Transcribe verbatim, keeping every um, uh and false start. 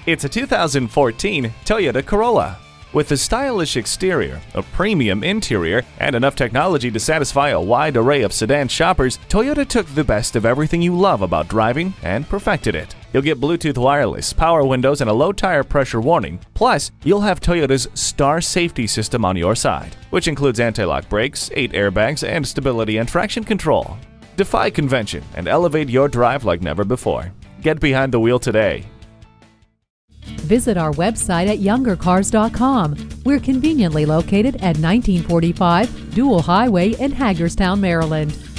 It's a two thousand fourteen Toyota Corolla. With a stylish exterior, a premium interior, and enough technology to satisfy a wide array of sedan shoppers, Toyota took the best of everything you love about driving and perfected it. You'll get Bluetooth wireless, power windows, and a low tire pressure warning. Plus, you'll have Toyota's Star Safety System on your side, which includes anti-lock brakes, eight airbags, and stability and traction control. Defy convention and elevate your drive like never before. Get behind the wheel today. Visit our website at younger cars dot com. We're conveniently located at nineteen forty-five Dual Highway in Hagerstown, Maryland.